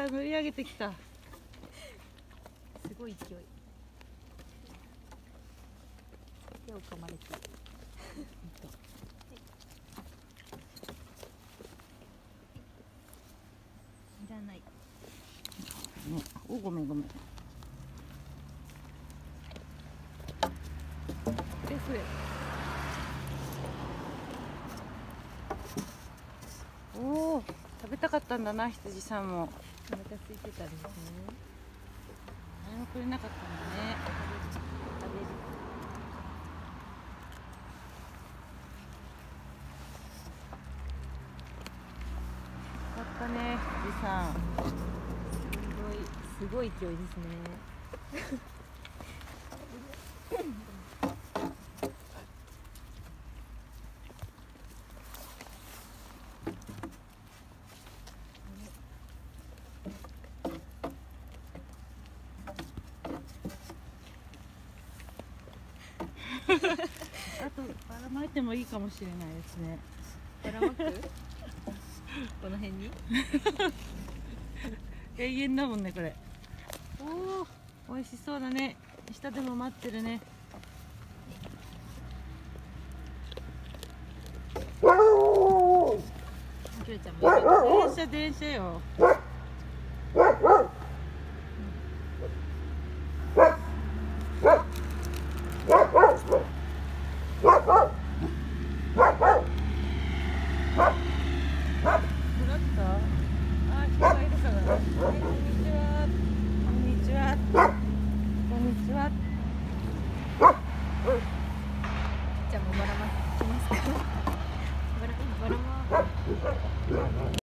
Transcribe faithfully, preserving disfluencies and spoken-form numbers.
ー乗り上げてきた。 すごい勢い。手を噛まれてる。いらない。 お、ごめんごめん。です。おお、食べたかったんだな、羊さんも。 お腹空いてたんですね。 何もくれなかったんだね。 食べる。 よかったね、羊さん。 すごい、すごい勢いですね。 あとばらまいてもいいかもしれないですね。 ばらまく？この辺に？ 永遠だもんねこれ。おお、美味しそうだね。下でも待ってるね。 きょうちゃんも電車電車よ。あ、人がいるから。はい、こんにちは。こんにちは。こんにちは。 じゃあもうばらまきますか？ばらばらま。